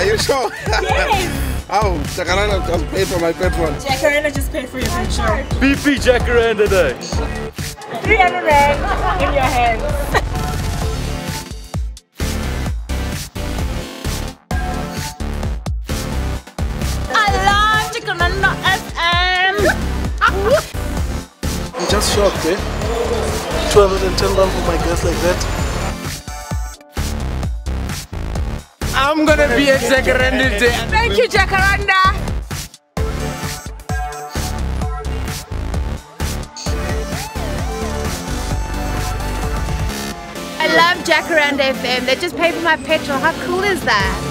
you sure? Yes. Oh, Jacaranda just paid for my petrol. Jacaranda just paid for your petrol. BP Jacaranda Day. 300 rand in your hands. I love Jacaranda FM. I'm just shocked, eh? 210 rand for my gas like that. I'm gonna be at Jacaranda Day. Thank you, Jacaranda. I love Jacaranda FM. They just paid for my petrol. How cool is that?